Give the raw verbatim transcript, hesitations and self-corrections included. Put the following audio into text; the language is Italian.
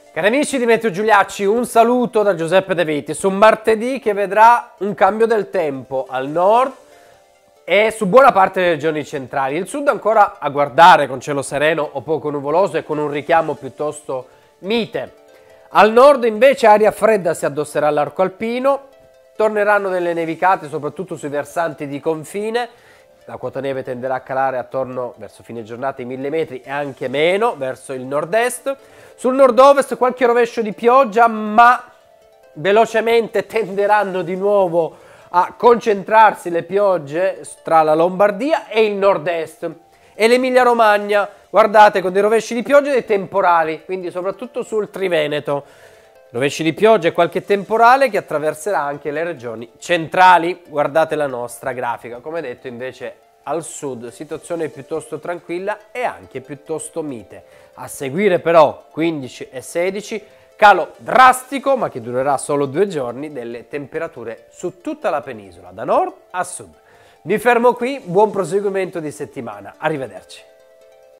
Cari amici di Meteo Giuliacci, un saluto da Giuseppe De Viti su un martedì che vedrà un cambio del tempo al nord e su buona parte delle regioni centrali. Il sud ancora a guardare con cielo sereno o poco nuvoloso e con un richiamo piuttosto mite. Al nord invece aria fredda si addosserà all'arco alpino, torneranno delle nevicate soprattutto sui versanti di confine. La quota neve tenderà a calare attorno verso fine giornata i mille metri e anche meno verso il nord-est. Sul nord-ovest qualche rovescio di pioggia, ma velocemente tenderanno di nuovo a concentrarsi le piogge tra la Lombardia e il nord-est. E l'Emilia Romagna, guardate, con dei rovesci di pioggia e dei temporali, quindi soprattutto sul Triveneto. Rovesci di pioggia e qualche temporale che attraverserà anche le regioni centrali. Guardate la nostra grafica. Come detto, invece, al sud situazione piuttosto tranquilla e anche piuttosto mite. A seguire però quindici e sedici, calo drastico, ma che durerà solo due giorni, delle temperature su tutta la penisola, da nord a sud. Mi fermo qui, buon proseguimento di settimana. Arrivederci.